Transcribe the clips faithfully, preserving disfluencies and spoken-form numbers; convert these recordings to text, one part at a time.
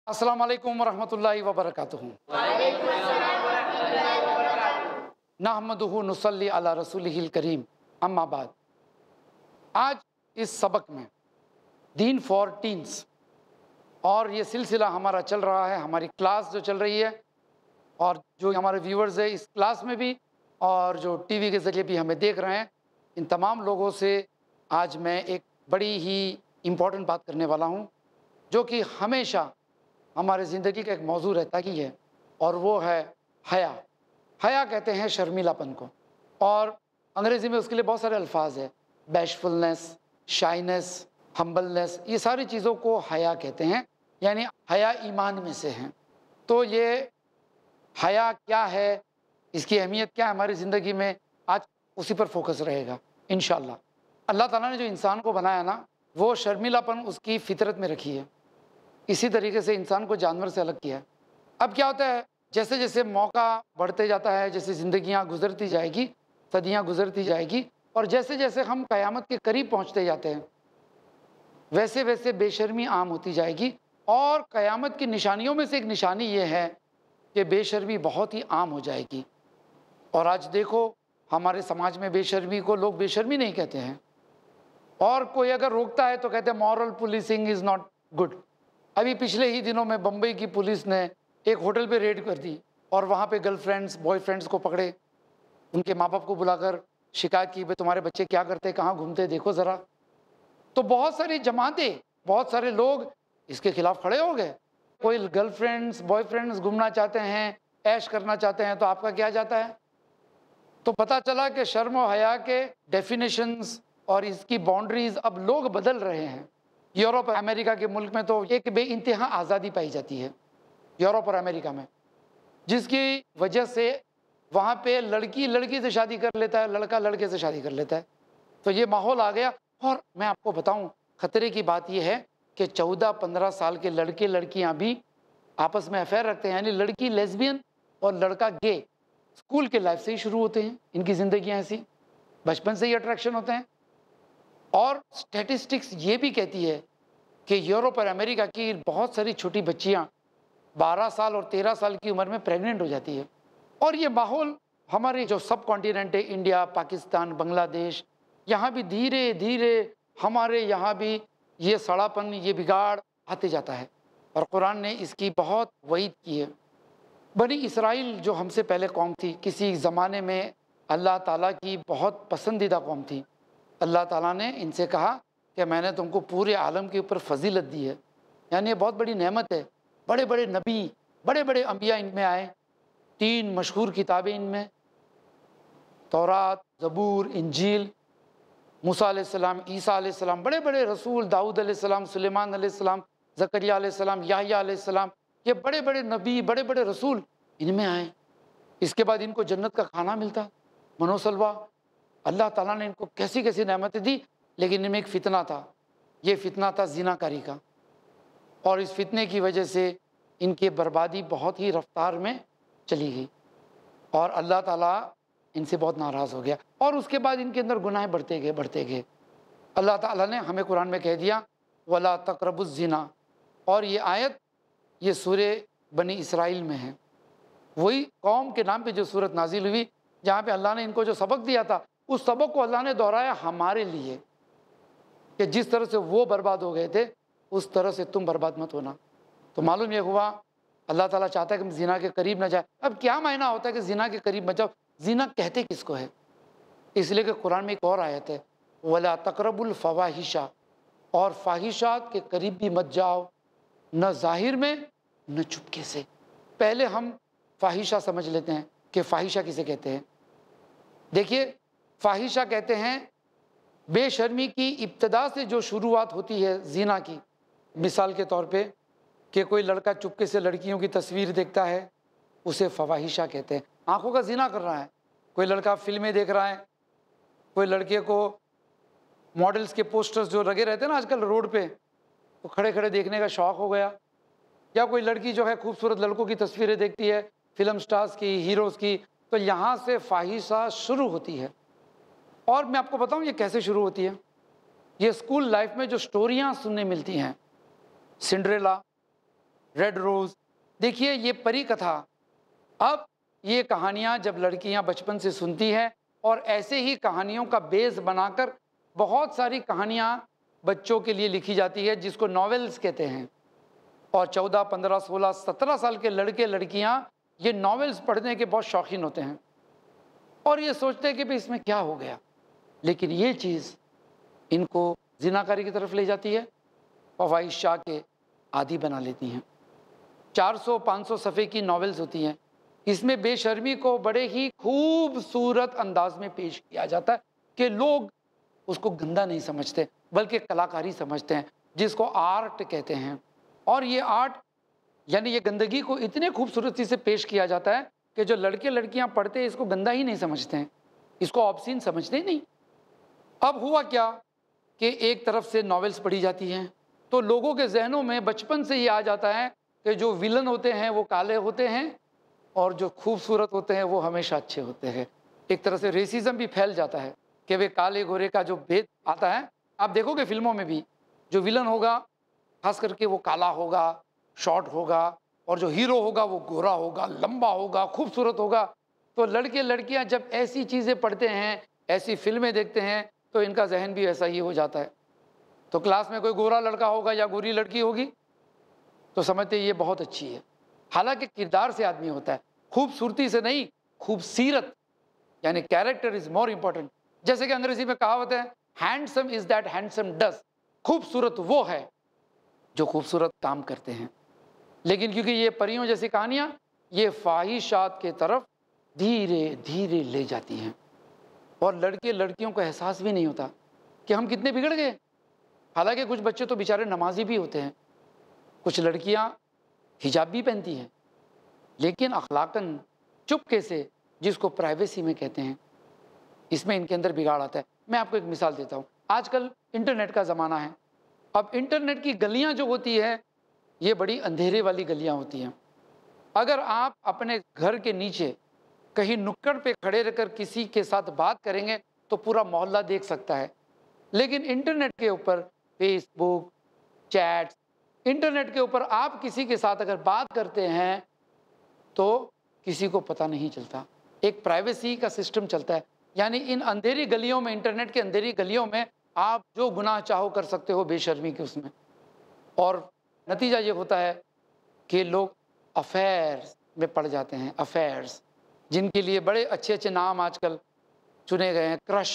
अस्सलाम वालेकुम वरहमतुल्लाहि वबरकातुहू। नहमदुहु नुसल्ली अला रसूलिहिल करीम, अम्मा बाद। आज इस सबक में दीन फॉर टीन्स और ये सिलसिला हमारा चल रहा है, हमारी क्लास जो चल रही है और जो हमारे व्यूअर्स हैं इस क्लास में भी और जो टीवी के ज़रिए भी हमें देख रहे हैं, इन तमाम लोगों से आज मैं एक बड़ी ही इम्पॉर्टेंट बात करने वाला हूँ, जो कि हमेशा हमारे ज़िंदगी का एक मौजू रहता ही है, और वो है हया। हया कहते हैं शर्मीलापन को, और अंग्रेज़ी में उसके लिए बहुत सारे अल्फाज है, बैशफुलनेस, शाइनेस, हम्बलनेस, ये सारी चीज़ों को हया कहते हैं, यानी हया ईमान में से हैं। तो ये हया क्या है, इसकी अहमियत क्या है हमारी ज़िंदगी में, आज उसी पर फोकस रहेगा इंशाअल्लाह। अल्लाह ताला ने जो इंसान को बनाया ना, वो शर्मीलापन उसकी फितरत में रखी है। इसी तरीके से इंसान को जानवर से अलग किया है। अब क्या होता है, जैसे जैसे मौका बढ़ते जाता है, जैसे ज़िंदगियाँ गुजरती जाएगी, सदियाँ गुजरती जाएगी, और जैसे जैसे हम क़यामत के करीब पहुँचते जाते हैं, वैसे वैसे बेशर्मी आम होती जाएगी। और क़यामत की निशानियों में से एक निशानी ये है कि बेशर्मी बहुत ही आम हो जाएगी। और आज देखो, हमारे समाज में बेशर्मी को लोग बेशर्मी नहीं कहते हैं, और कोई अगर रोकता है तो कहते हैं moral policing is not good. अभी पिछले ही दिनों में बम्बई की पुलिस ने एक होटल पे रेड कर दी और वहाँ पे गर्लफ्रेंड्स बॉयफ्रेंड्स को पकड़े, उनके माँ बाप को बुलाकर शिकायत की, भाई तुम्हारे बच्चे क्या करते, कहाँ घूमते, देखो ज़रा। तो बहुत सारी जमातें, बहुत सारे लोग इसके खिलाफ खड़े हो गए। कोई गर्लफ्रेंड्स बॉयफ्रेंड्स घूमना चाहते हैं, ऐश करना चाहते हैं, तो आपका क्या जाता है। तो पता चला कि शर्म और हया के डेफिनेशंस और इसकी बाउंड्रीज अब लोग बदल रहे हैं। यूरोप और अमेरिका के मुल्क में तो एक बेइंतहा आज़ादी पाई जाती है, यूरोप और अमेरिका में, जिसकी वजह से वहाँ पे लड़की लड़की से शादी कर लेता है, लड़का लड़के से शादी कर लेता है। तो ये माहौल आ गया। और मैं आपको बताऊं, ख़तरे की बात यह है कि चौदह पंद्रह साल के लड़के लड़कियां भी आपस में अफेयर रखते हैं, यानी लड़की लेस्बियन और लड़का गे। स्कूल के लाइफ से ही शुरू होते हैं इनकी ज़िंदगियाँ, ऐसी बचपन से ही अट्रैक्शन होते हैं। और स्टैटिस्टिक्स ये भी कहती है कि यूरोप और अमेरिका की बहुत सारी छोटी बच्चियां बारह साल और तेरह साल की उम्र में प्रेग्नेंट हो जाती है। और ये माहौल हमारे जो सब कॉन्टिनेंट है, इंडिया, पाकिस्तान, बांग्लादेश, यहाँ भी धीरे धीरे हमारे यहाँ भी ये सड़ापन, ये बिगाड़ आते जाता है। और कुरान ने इसकी बहुत वईद की है। बनी इसराइल जो हमसे पहले कौम थी, किसी ज़माने में अल्लाह ताला की बहुत पसंदीदा कौम थी। अल्लाह ताला ने इनसे कहा कि मैंने तुमको पूरे आलम के ऊपर फजीलत दी है, यानी ये बहुत बड़ी नेमत है। बड़े बड़े नबी, बड़े बड़े अंबिया इनमें आए, तीन मशहूर किताबें इनमें, तौरात, ज़बूर, इंजील, मूसा अलैहिस्सलाम, ईसा अलैहिस्सलाम, बड़े बड़े रसूल, दाऊद अलैहिस्सलाम, सुलेमान अलैहिस्सलाम, ज़करिया अलैहिस्सलाम, याह्या अलैहिस्सलाम, ये बड़े बड़े नबी, बड़े बड़े रसूल इनमें आए। इसके बाद इनको जन्नत का खाना मिलता, मनोसलवा। अल्लाह ताला ने इनको कैसी कैसी नेमतें दी, लेकिन इनमें एक फ़ितना था। ये फ़ितना था ज़िनाकारी का, और इस फितने की वजह से इनकी बर्बादी बहुत ही रफ्तार में चली गई, और अल्लाह ताला इनसे बहुत नाराज़ हो गया। और उसके बाद इनके अंदर गुनाह बढ़ते गए बढ़ते गए। अल्लाह ताला ने हमें कुरान में कह दिया, वला तक़रबुज़ ज़िना। और ये आयत ये सूरे बनी इसराइल में है, वही कौम के नाम पे जो सूरत नाजिल हुई, जहाँ पे अल्लाह ने इनको जो सबक दिया था, उस सबक को अल्लाह ने दोहराया हमारे लिए, कि जिस तरह से वो बर्बाद हो गए थे उस तरह से तुम बर्बाद मत होना। तो मालूम यह हुआ, अल्लाह ताला चाहता है कि हम ज़िना के करीब न जाए। अब क्या मायना होता है कि ज़िना के करीब मत जाओ, ज़िना कहते किसको है? इसलिए कि कुरान में एक और आयत है, वला तक़रबुल फ़वाहिशा, और फ़ाहिशात के करीब भी मत जाओ, न ज़ाहिर में न चुपके से। पहले हम फ़ाहिशा समझ लेते हैं कि फ़ाहिशा किसे कहते हैं। देखिए, फ़ाहिशा कहते हैं बेशर्मी की इब्तदा से जो शुरुआत होती है ज़िना की। मिसाल के तौर पे कि कोई लड़का चुपके से लड़कियों की तस्वीर देखता है, उसे फ़वाहिशा कहते हैं। आँखों का ज़िना कर रहा है। कोई लड़का फिल्में देख रहा है, कोई लड़के को मॉडल्स के पोस्टर्स जो लगे रहते हैं ना आजकल रोड पे, तो खड़े खड़े देखने का शौक़ हो गया। या कोई लड़की जो है खूबसूरत लड़कों की तस्वीरें देखती है, फिल्म स्टार्स की, हीरोज़ की, तो यहाँ से फ़ाहिशा शुरू होती है। और मैं आपको बताऊँ ये कैसे शुरू होती है। ये स्कूल लाइफ में जो स्टोरियाँ सुनने मिलती हैं, सिंड्रेला, रेड रोज़। देखिए ये परी कथा, अब ये कहानियाँ जब लड़कियाँ बचपन से सुनती हैं और ऐसे ही कहानियों का बेस बनाकर बहुत सारी कहानियाँ बच्चों के लिए लिखी जाती है जिसको नॉवेल्स कहते हैं। और चौदह, पंद्रह, सोलह, सत्रह साल के लड़के लड़कियाँ ये नॉवेल्स पढ़ने के बहुत शौकीन होते हैं और ये सोचते हैं कि भाई इसमें क्या हो गया, लेकिन ये चीज़ इनको जिनाकारी की तरफ ले जाती है, फवाहिशाह के आदी बना लेती हैं। चार सौ पाँच सौ सफ़े की नॉवेल्स होती हैं, इसमें बेशर्मी को बड़े ही खूबसूरत अंदाज में पेश किया जाता है कि लोग उसको गंदा नहीं समझते बल्कि कलाकारी समझते हैं, जिसको आर्ट कहते हैं। और ये आर्ट यानी ये गंदगी को इतने खूबसूरती से पेश किया जाता है कि जो लड़के लड़कियां पढ़ते हैं इसको गंदा ही नहीं समझते हैं, इसको ऑब्सीन समझते ही नहीं। अब हुआ क्या कि एक तरफ से नॉवेल्स पढ़ी जाती हैं तो लोगों के जहनों में बचपन से ये आ जाता है कि जो विलन होते हैं वो काले होते हैं और जो खूबसूरत होते हैं वो हमेशा अच्छे होते हैं। एक तरह से रेसिज्म भी फैल जाता है कि वे काले गोरे का जो भेद आता है, आप देखोगे फिल्मों में भी जो विलन होगा खास करके वो काला होगा, शॉर्ट होगा, और जो हीरो होगा वो गोरा होगा, लंबा होगा, खूबसूरत होगा। तो लड़के लड़कियां जब ऐसी चीज़ें पढ़ते हैं, ऐसी फिल्में देखते हैं तो इनका जहन भी ऐसा ही हो जाता है। तो क्लास में कोई गोरा लड़का होगा या गोरी लड़की होगी तो समझते ये बहुत अच्छी है, हालांकि किरदार से आदमी होता है, खूबसूरती से नहीं, खूबसीरत यानी कैरेक्टर इज मोर इंपॉर्टेंट। जैसे कि अंग्रेजी में कहावत है, handsome is that handsome does, खूबसूरत वो है जो खूबसूरत काम करते हैं। लेकिन क्योंकि ये परियों जैसी कहानियां ये ख्वाहिशात के तरफ धीरे धीरे ले जाती हैं और लड़के लड़कियों को एहसास भी नहीं होता कि हम कितने बिगड़ गए। हालांकि कुछ बच्चे तो बेचारे नमाजी भी होते हैं, कुछ लड़कियां हिजाब भी पहनती हैं, लेकिन अखलाकन चुपके से, जिसको प्राइवेसी में कहते हैं, इसमें इनके अंदर बिगाड़ आता है। मैं आपको एक मिसाल देता हूँ, आजकल इंटरनेट का ज़माना है। अब इंटरनेट की गलियाँ जो होती है ये बड़ी अंधेरे वाली गलियाँ होती हैं। अगर आप अपने घर के नीचे कहीं नुक्कड़ पे खड़े रहकर किसी के साथ बात करेंगे तो पूरा मोहल्ला देख सकता है, लेकिन इंटरनेट के ऊपर फेसबुक, चैट्स, इंटरनेट के ऊपर आप किसी के साथ अगर बात करते हैं तो किसी को पता नहीं चलता। एक प्राइवेसी का सिस्टम चलता है, यानी इन अंधेरी गलियों में, इंटरनेट की अंधेरी गलियों में आप जो गुनाह चाहो कर सकते हो बेशर्मी के उसमें। और नतीजा ये होता है कि लोग अफेयर्स में पड़ जाते हैं, अफेयर्स जिनके लिए बड़े अच्छे अच्छे नाम आजकल चुने गए हैं, क्रश,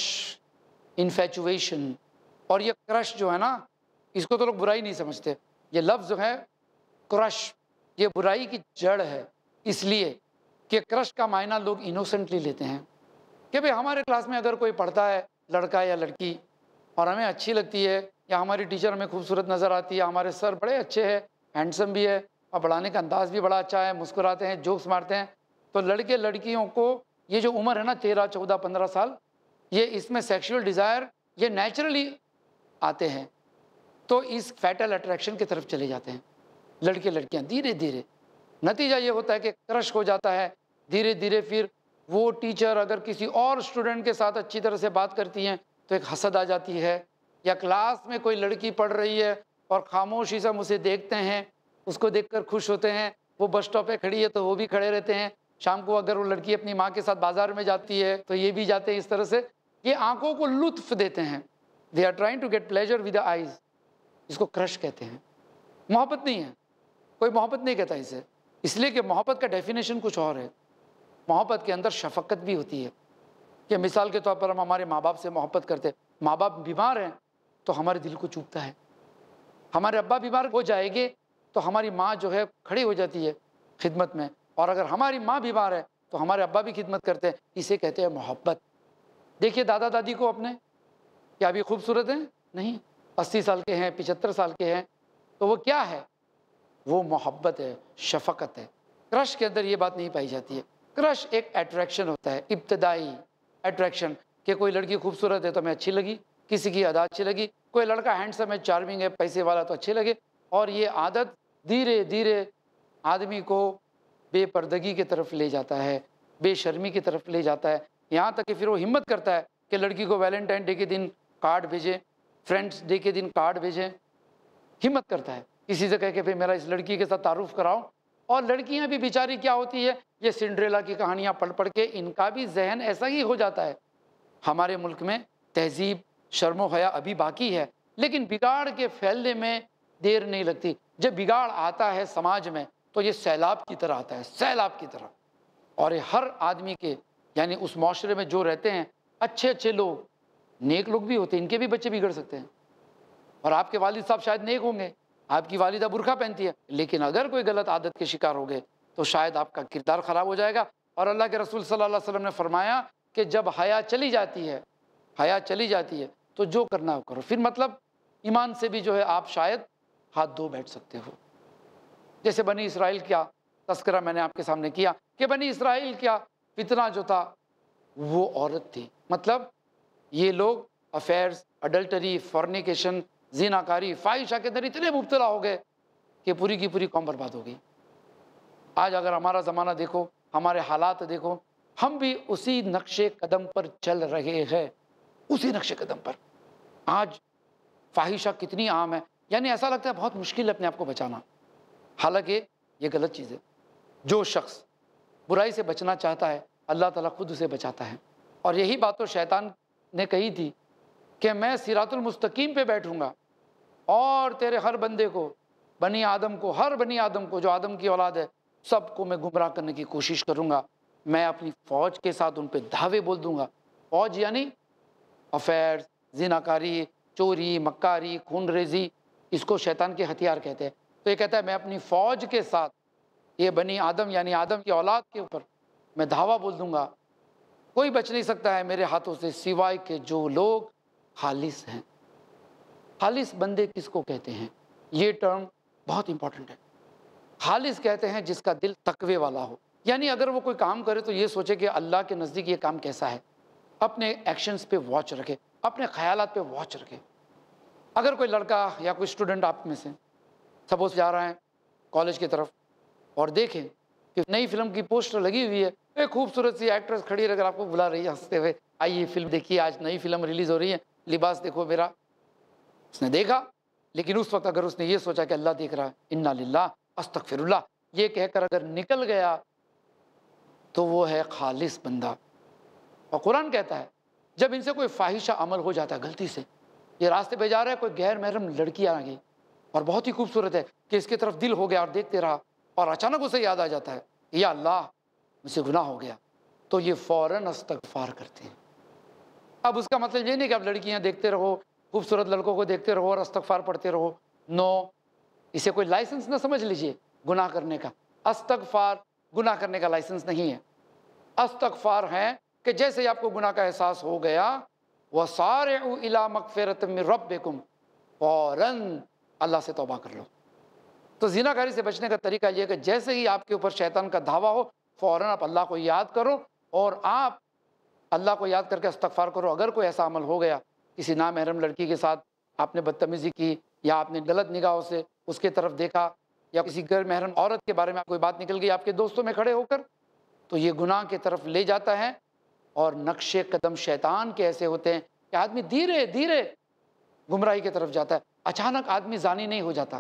इन्फैचुएशन। और ये क्रश जो है ना, इसको तो लोग बुराई नहीं समझते, ये लफ्ज़ जो है क्रश ये बुराई की जड़ है, इसलिए कि क्रश का मायना लोग इनोसेंटली लेते हैं कि भाई हमारे क्लास में अगर कोई पढ़ता है लड़का या लड़की और हमें अच्छी लगती है, या हमारी टीचर हमें खूबसूरत नज़र आती है, हमारे सर बड़े अच्छे हैं, हैंडसम भी है और पढ़ाने का अंदाज़ भी बड़ा अच्छा है, मुस्कुराते हैं, जोक्स मारते हैं, तो लड़के लड़कियों को ये जो उम्र है ना तेरह चौदह पंद्रह साल, ये इसमें सेक्सुअल डिज़ायर ये नेचुरली आते हैं, तो इस फैटल अट्रैक्शन की तरफ चले जाते हैं लड़के लड़कियां धीरे धीरे। नतीजा ये होता है कि क्रश हो जाता है धीरे धीरे। फिर वो टीचर अगर किसी और स्टूडेंट के साथ अच्छी तरह से बात करती हैं तो एक हसद आ जाती है, या क्लास में कोई लड़की पढ़ रही है और खामोशी से हम उसे देखते हैं, उसको देखकर खुश होते हैं, वो बस स्टॉप पे खड़ी है तो वो भी खड़े रहते हैं, शाम को अगर वो लड़की अपनी माँ के साथ बाजार में जाती है तो ये भी जाते हैं। इस तरह से ये आंखों को लुत्फ देते हैं, they are trying to get pleasure with the eyes, इसको क्रश कहते हैं। मोहब्बत नहीं है, कोई मोहब्बत नहीं कहता इसे, इसलिए कि मोहब्बत का डेफिनेशन कुछ और है। मोहब्बत के अंदर शफकत भी होती है कि मिसाल के तौर पर हम हमारे माँ बाप से मोहब्बत करते हैं, माँ बाप बीमार हैं तो हमारे दिल को चुभता है, हमारे अब्बा बीमार हो जाएंगे तो हमारी माँ जो है खड़ी हो जाती है खिदमत में, और अगर हमारी माँ बीमार है तो हमारे अब्बा भी खिदमत करते हैं, इसे कहते हैं मोहब्बत। देखिए दादा दादी को अपने, क्या अभी खूबसूरत हैं? नहीं, अस्सी साल के हैं, पिचहत्तर साल के हैं, तो वो क्या है? वो मोहब्बत है, शफकत है। क्रश के अंदर ये बात नहीं पाई जाती है। क्रश एक अट्रैक्शन होता है, इब्तदाई अट्रैक्शन, कि कोई लड़की खूबसूरत है तो हमें अच्छी लगी, किसी की अदा अच्छी लगी, कोई लड़का हैंडसम है, चार्मिंग है, पैसे वाला तो अच्छे लगे, और ये आदत धीरे धीरे आदमी को बेपर्दगी की तरफ ले जाता है, बेशर्मी की तरफ ले जाता है, यहाँ तक कि फिर वो हिम्मत करता है कि लड़की को वैलेंटाइन डे के दिन कार्ड भेजें, फ्रेंड्स डे के दिन कार्ड भेजें, हिम्मत करता है। किसी से कह के भाई मेरा इस लड़की के साथ तारुफ कराओ। और लड़कियां भी बेचारी क्या होती है, ये सिंड्रेला की कहानियां पढ़ पढ़ के इनका भी जहन ऐसा ही हो जाता है। हमारे मुल्क में तहजीब शर्मो हया अभी बाकी है, लेकिन बिगाड़ के फैलने में देर नहीं लगती। जब बिगाड़ आता है समाज में तो ये सैलाब की तरह आता है, सैलाब की तरह। और ये हर आदमी के, यानी उस माशरे में जो रहते हैं अच्छे अच्छे लोग, नेक लोग भी होते हैं, इनके भी बच्चे बिगड़ सकते हैं। और आपके वालिद साहब शायद नेक होंगे, आपकी वालिदा बुरखा पहनती है, लेकिन अगर कोई गलत आदत के शिकार हो गए तो शायद आपका किरदार ख़राब हो जाएगा। और अल्लाह के रसूल सल्लल्लाहु अलैहि वसल्लम ने फरमाया कि जब हया चली जाती है, हया चली जाती है तो जो करना हो करो। फिर मतलब ईमान से भी जो है आप शायद हाथ धो बैठ सकते हो। जैसे बनी इसराइल का तस्करा मैंने आपके सामने किया कि बनी इसराइल क्या फितना जो था वो औरत थी। मतलब ये लोग अफेयर्स, अडल्टरी, फॉर्निकेशन, जिनाकारी, फाहिशा के अंदर इतने मुब्तला हो गए कि पूरी की पूरी कौम बर्बाद हो गई। आज अगर हमारा ज़माना देखो, हमारे हालात देखो, हम भी उसी नक्शे कदम पर चल रहे हैं, उसी नक्शे कदम पर। आज फाहिशा कितनी आम है, यानी ऐसा लगता है बहुत मुश्किल है अपने आप को बचाना। हालांकि ये गलत चीज़ है। जो शख्स बुराई से बचना चाहता है अल्लाह ताला खुद उसे बचाता है। और यही बात तो शैतान ने कही थी कि मैं सिरातुल मुस्तकीम पे बैठूंगा और तेरे हर बंदे को, बनी आदम को, हर बनी आदम को जो आदम की औलाद है, सबको मैं गुमराह करने की कोशिश करूंगा। मैं अपनी फ़ौज के साथ उन पे धावे बोल दूंगा। फ़ौज यानी अफेयर्स, जिनाकारी, चोरी, मक्कारी, खून रेजी, इसको शैतान के हथियार कहते हैं। तो ये कहता है मैं अपनी फ़ौज के साथ ये बनी आदम यानी आदम की औलाद के ऊपर मैं धावा बोल दूंगा। कोई बच नहीं सकता है मेरे हाथों से सिवाय के जो लोग खालिस हैं। खालिस बंदे किसको कहते हैं, ये टर्म बहुत इंपॉर्टेंट है। खालिस कहते हैं जिसका दिल तकवे वाला हो, यानी अगर वो कोई काम करे तो ये सोचे कि अल्लाह के नज़दीक ये काम कैसा है। अपने एक्शंस पे वॉच रखे, अपने ख्यालात पे वॉच रखे। अगर कोई लड़का या कोई स्टूडेंट आप में से सपोज जा रहा है कॉलेज की तरफ और देखें कि नई फिल्म की पोस्टर लगी हुई है, एक खूबसूरत सी एक्ट्रेस खड़ी है, अगर आपको बुला रही है हंसते हुए, आइए फिल्म देखिए, आज नई फिल्म रिलीज़ हो रही है, लिबास देखो मेरा। उसने देखा, लेकिन उस वक्त अगर उसने ये सोचा कि अल्लाह देख रहा है, इन्ना लिल्लाह अस्तगफिरुल्लाह, ये कहकर अगर निकल गया तो वो है खालिस बंदा। और कुरान कहता है जब इनसे कोई फाहिशा अमल हो जाता है गलती से, ये रास्ते पे जा रहा है, कोई गैर महरम लड़की आ गई और बहुत ही खूबसूरत है कि इसकी तरफ दिल हो गया और देखते रहा, और अचानक उसे याद आ जाता है या अल्लाह मुझसे गुनाह हो गया, तो ये फ़ौरन इस्तग़फ़ार करते हैं। अब उसका मतलब ये नहीं कि आप लड़कियां देखते रहो, खूबसूरत लड़कों को देखते रहो और इस्तग़फ़ार पढ़ते रहो। नो, इसे कोई लाइसेंस ना समझ लीजिए गुनाह करने का। इस्तग़फ़ार गुनाह करने का लाइसेंस नहीं है। इस्तग़फ़ार है कि जैसे ही आपको गुनाह का एहसास हो गया, वसारिउ इला मग़फ़िरतिम मिन रब्बिकुम, फ़ौरन अल्लाह से तौबा कर लो। तो ज़िनाकारी से बचने का तरीका यह है कि जैसे ही आपके ऊपर शैतान का धावा हो, फ़ौरन आप अल्लाह को याद करो और आप अल्लाह को याद करके इस्तग़फ़ार करो। अगर कोई ऐसा अमल हो गया, किसी नामहरम लड़की के साथ आपने बदतमीज़ी की या आपने गलत निगाहों से उसके तरफ देखा या किसी गैर महरम औरत के बारे में कोई बात निकल गई आपके दोस्तों में खड़े होकर, तो ये गुनाह की तरफ ले जाता है। और नक्शे कदम शैतान के ऐसे होते हैं कि आदमी धीरे धीरे गुमराही की तरफ जाता है। अचानक आदमी जानी नहीं हो जाता,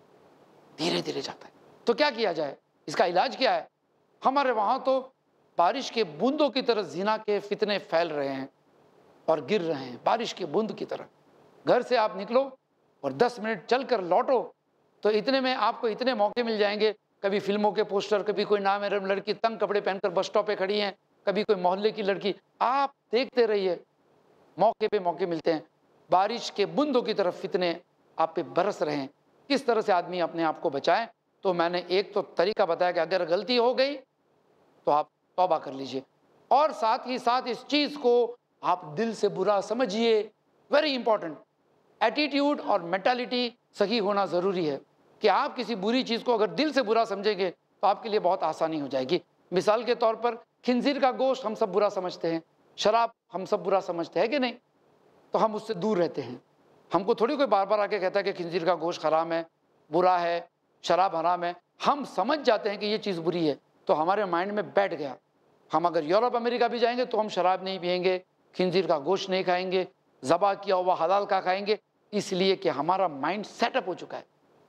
धीरे धीरे जाता है। तो क्या किया जाए, इसका इलाज क्या है? हमारे वहाँ तो बारिश के बूंदों की तरह जिना के फितने फैल रहे हैं और गिर रहे हैं, बारिश के बूंद की तरह। घर से आप निकलो और दस मिनट चल कर लौटो तो इतने में आपको इतने मौके मिल जाएंगे, कभी फिल्मों के पोस्टर, कभी कोई नामहरम लड़की तंग कपड़े पहनकर बस स्टॉप पे खड़ी हैं, कभी कोई मोहल्ले की लड़की, आप देखते रहिए, मौके पे मौके मिलते हैं। बारिश के बूंदों की तरफ फितने आप पे बरस रहे हैं। किस तरह से आदमी अपने आप को बचाए? तो मैंने एक तो तरीका बताया कि अगर गलती हो गई तो आप तौबा कर लीजिए, और साथ ही साथ इस चीज़ को आप दिल से बुरा समझिए। वेरी इंपॉर्टेंट, एटीट्यूड और मेंटालिटी सही होना ज़रूरी है कि आप किसी बुरी चीज़ को अगर दिल से बुरा समझेंगे तो आपके लिए बहुत आसानी हो जाएगी। मिसाल के तौर पर खिंजीर का गोश्त हम सब बुरा समझते हैं, शराब हम सब बुरा समझते हैं कि नहीं, तो हम उससे दूर रहते हैं। हमको थोड़ी कोई बार बार आके कहता है कि खिंजीर का गोश्त हराम है, बुरा है, शराब हराम है। हम समझ जाते हैं कि ये चीज़ बुरी है, तो हमारे माइंड में बैठ गया। हम अगर यूरोप अमेरिका भी जाएंगे तो हम शराब नहीं पियेंगे, खिंजीर का गोश्त नहीं खाएंगे, ज़बा किया हुआ हलाल का खाएंगे, इसलिए कि हमारा माइंड सेटअप हो चुका है।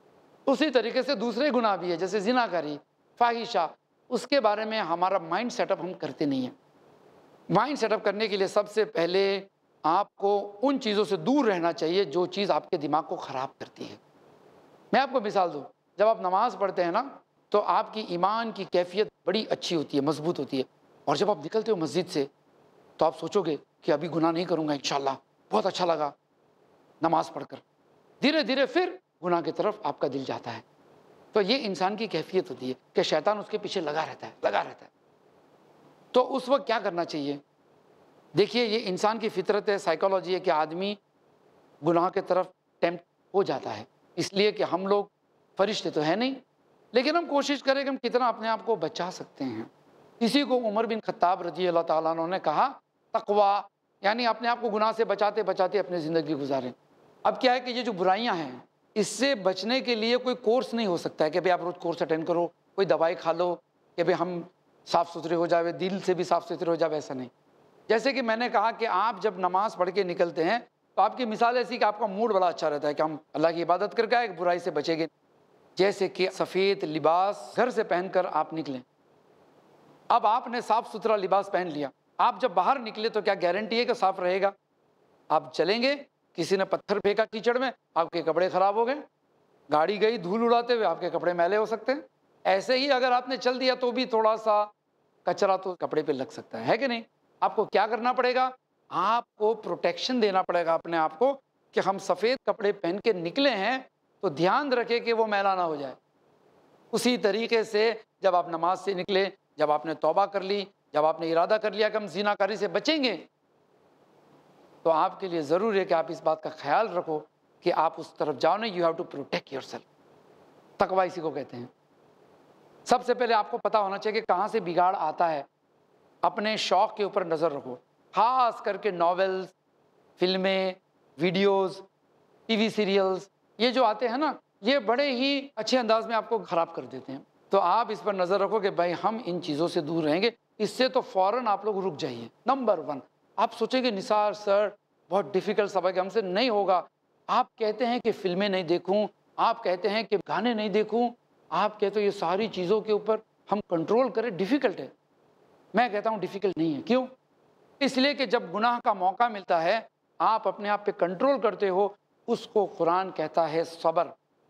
उसी तरीके से दूसरे गुनाह भी है, जैसे जिनाकारी, फाहिशा, उसके बारे में हमारा माइंड सेटअप हम करते नहीं हैं। माइंड सेटअप करने के लिए सबसे पहले आपको उन चीज़ों से दूर रहना चाहिए जो चीज़ आपके दिमाग को ख़राब करती है। मैं आपको मिसाल दूँ, जब आप नमाज़ पढ़ते हैं ना, तो आपकी ईमान की कैफियत बड़ी अच्छी होती है, मजबूत होती है, और जब आप निकलते हो मस्जिद से तो आप सोचोगे कि अभी गुनाह नहीं करूँगा इंशाल्लाह, बहुत अच्छा लगा नमाज़ पढ़कर। धीरे धीरे फिर गुनाह की तरफ आपका दिल जाता है। तो ये इंसान की कैफियत होती है कि शैतान उसके पीछे लगा रहता है लगा रहता है तो उस वक्त क्या करना चाहिए? देखिए, ये इंसान की फितरत है, साइकोलॉजी है कि आदमी गुनाह की तरफ टेम्प्ट हो जाता है, इसलिए कि हम लोग फरिश्ते तो है नहीं, लेकिन हम कोशिश करें कि हम कितना अपने आप को बचा सकते हैं। इसी को उमर बिन खत्ताब रजी अल्लाह ताला अन्हु ने कहा तकवा, यानी अपने आप को गुनाह से बचाते बचाते अपनी ज़िंदगी गुजारें। अब क्या है कि ये जो बुराइयां हैं, इससे बचने के लिए कोई कोर्स नहीं हो सकता है कि भाई आप रोज़ कोर्स अटेंड करो, कोई दवाई खा लो कि भाई हम साफ़ सुथरे हो जाए, दिल से भी साफ़ सुथरे हो जाए, ऐसा नहीं। जैसे कि मैंने कहा कि आप जब नमाज़ पढ़ के निकलते हैं तो आपकी मिसाल ऐसी कि आपका मूड बड़ा अच्छा रहता है कि हम अल्लाह की इबादत करके आए, बुराई से बचेंगे। जैसे कि सफ़ेद लिबास घर से पहनकर आप निकलें, अब आपने साफ़ सुथरा लिबास पहन लिया, आप जब बाहर निकले तो क्या गारंटी है कि साफ़ रहेगा? आप चलेंगे, किसी ने पत्थर फेंका कीचड़ में, आपके कपड़े ख़राब हो गए, गाड़ी गई धूल उड़ाते हुए, आपके कपड़े मैले हो सकते हैं। ऐसे ही अगर आपने चल दिया तो भी थोड़ा सा कचरा तो कपड़े पे लग सकता है, है कि नहीं? आपको क्या करना पड़ेगा? आपको प्रोटेक्शन देना पड़ेगा अपने आप को कि हम सफ़ेद कपड़े पहन के निकले हैं तो ध्यान रखें कि वो मैला ना हो जाए। उसी तरीके से जब आप नमाज से निकले, जब आपने तौबा कर ली, जब आपने इरादा कर लिया कि हम ज़िनाकारी से बचेंगे, तो आपके लिए ज़रूरी है कि आप इस बात का ख्याल रखो कि आप उस तरफ जाओ नहीं। You have to protect yourself. तकवा इसी को कहते हैं। सबसे पहले आपको पता होना चाहिए कि कहाँ से बिगाड़ आता है। अपने शौक़ के ऊपर नज़र रखो, ख़ास करके नॉवेल्स, फिल्में, वीडियोज़, टीवी सीरियल्स, ये जो आते हैं ना, ये बड़े ही अच्छे अंदाज में आपको ख़राब कर देते हैं। तो आप इस पर नज़र रखो कि भाई हम इन चीज़ों से दूर रहेंगे। इससे तो फ़ौरन आप लोग रुक जाइए। नंबर वन, आप सोचेंगे निसार सर बहुत डिफ़िकल्ट सबक है, हमसे नहीं होगा। आप कहते हैं कि फ़िल्में नहीं देखूँ, आप कहते हैं कि गाने नहीं देखूँ, आप कहते हो ये सारी चीज़ों के ऊपर हम कंट्रोल करें, डिफ़िकल्ट है। मैं कहता हूँ डिफ़िकल्ट नहीं है। क्यों? इसलिए कि जब गुनाह का मौका मिलता है, आप अपने आप पे कंट्रोल करते हो, उसको कुरान कहता है सब्र।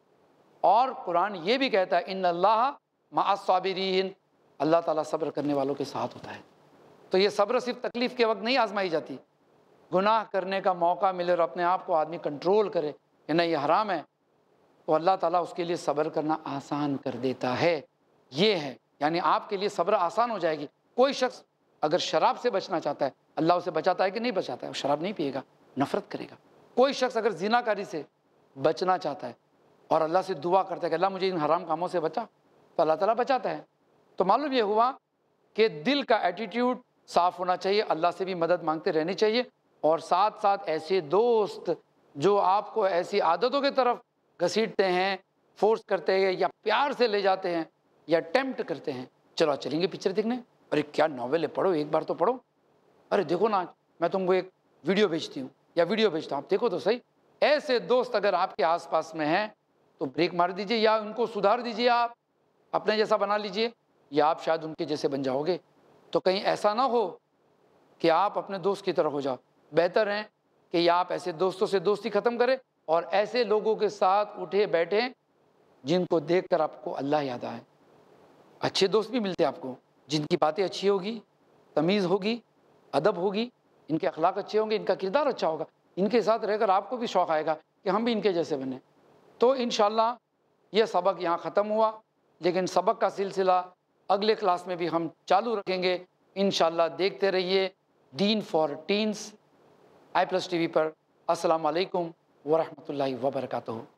और कुरान ये भी कहता है इन्नल्लाह मअस-साबिरीन, अल्लाह ताला सब्र करने वालों के साथ होता है। तो ये सब्र सिर्फ तकलीफ़ के वक्त नहीं आजमाई जाती। गुनाह करने का मौका मिले और अपने आप को आदमी कंट्रोल करे कि नहीं ये हराम है, तो अल्लाह ताला उसके लिए सब्र करना आसान कर देता है। ये है, यानी आपके लिए सब्र आसान हो जाएगी। कोई शख्स अगर शराब से बचना चाहता है, अल्लाह उसे बचाता है कि नहीं बचाता है? वो शराब नहीं पिएगा, नफ़रत करेगा। कोई शख्स अगर ज़िनाकारी से बचना चाहता है और अल्लाह से दुआ करता है कि अल्लाह मुझे इन हराम कामों से बचा, तो अल्लाह ताला बचाता है। तो मालूम ये हुआ कि दिल का एटीट्यूड साफ़ होना चाहिए, अल्लाह से भी मदद मांगते रहनी चाहिए, और साथ साथ ऐसे दोस्त जो आपको ऐसी आदतों की तरफ घसीटते हैं, फोर्स करते हैं, या प्यार से ले जाते हैं, या टेम्प्ट करते हैं, चलो चलेंगे पिक्चर देखने, अरे क्या नॉवेल है, पढ़ो, एक बार तो पढ़ो, अरे देखो ना मैं तुमको एक वीडियो भेजती हूँ या वीडियो भेजता हूँ, आप देखो तो सही। ऐसे दोस्त अगर आपके आसपास में हैं तो ब्रेक मार दीजिए, या उनको सुधार दीजिए, आप अपने जैसा बना लीजिए, या आप शायद उनके जैसे बन जाओगे। तो कहीं ऐसा ना हो कि आप अपने दोस्त की तरह हो जाओ। बेहतर है कि या आप ऐसे दोस्तों से दोस्ती ख़त्म करें और ऐसे लोगों के साथ उठे बैठें जिनको देखकर आपको अल्लाह याद आए। अच्छे दोस्त भी मिलते हैं आपको, जिनकी बातें अच्छी होगी, तमीज़ होगी, अदब होगी, इनके अखलाक अच्छे होंगे, इनका किरदार अच्छा होगा, इनके साथ रहकर आपको भी शौक़ आएगा कि हम भी इनके जैसे बने। तो इंशाअल्लाह ये सबक यहाँ ख़त्म हुआ, लेकिन सबक का सिलसिला अगले क्लास में भी हम चालू रखेंगे इंशाअल्लाह। देखते रहिए Deen for teens I plus T V पर। अस्सलाम वालेकुम व रहमतुल्लाहि व बरकातुहू।